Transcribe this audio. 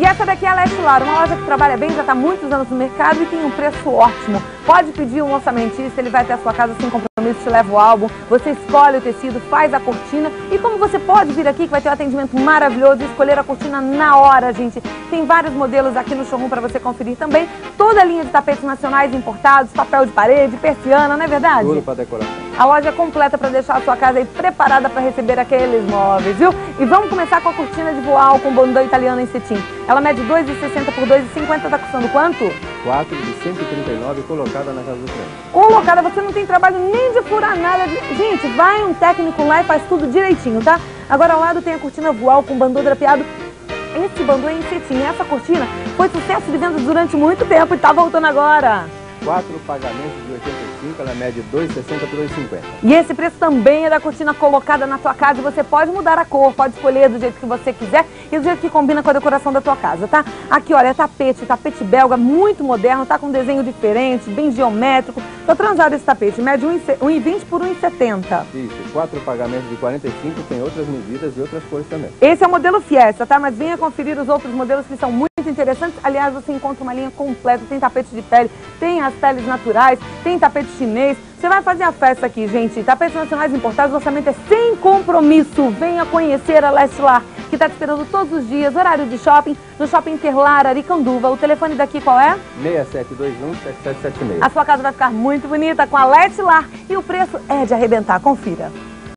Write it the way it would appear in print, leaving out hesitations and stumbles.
E essa daqui é a Leste-Lar, uma loja que trabalha bem, já está há muitos anos no mercado e tem um preço ótimo. Pode pedir um orçamentista, ele vai até a sua casa sem compromisso, te leva o álbum, você escolhe o tecido, faz a cortina. E como você pode vir aqui, que vai ter um atendimento maravilhoso, e escolher a cortina na hora, gente. Tem vários modelos aqui no showroom para você conferir também. Toda a linha de tapetes nacionais importados, papel de parede, persiana, não é verdade? Tudo para decoração. A loja é completa para deixar a sua casa aí preparada para receber aqueles móveis, viu? E vamos começar com a cortina de voal com bondô italiano em cetim. Ela mede 2,60 por 2,50, tá custando quanto? 4 de 139 colocada na casa do cliente. Colocada, você não tem trabalho nem de furar nada. Gente, vai um técnico lá e faz tudo direitinho, tá? Agora ao lado tem a cortina voal com bandô drapeado. Esse bandô é em cetim. Essa cortina foi sucesso de vendas durante muito tempo e tá voltando agora. 4 pagamentos de 85, ela mede 2,60 por 2,50. E esse preço também é da cortina colocada na tua casa. E você pode mudar a cor, pode escolher do jeito que você quiser e do jeito que combina com a decoração da tua casa, tá? Aqui, olha, é tapete belga, muito moderno, tá com um desenho diferente, bem geométrico. Tô transado esse tapete, mede 1,20 por 1,70. Isso, 4 pagamentos de 45, tem outras medidas e outras cores também. Esse é o modelo Fiesta, tá? Mas venha conferir os outros modelos que são muito interessantes. Aliás, você encontra uma linha completa, tem tapete de pele, tem as peles naturais, tem tapete chinês. Você vai fazer a festa aqui, gente. Tapetes nacionais importados, o orçamento é sem compromisso. Venha conhecer a Leste-Lar, que está te esperando todos os dias, horário de shopping, no Shopping Interlar, Aricanduva. O telefone daqui qual é? 6721-7776. A sua casa vai ficar muito bonita com a Leste-Lar e o preço é de arrebentar. Confira.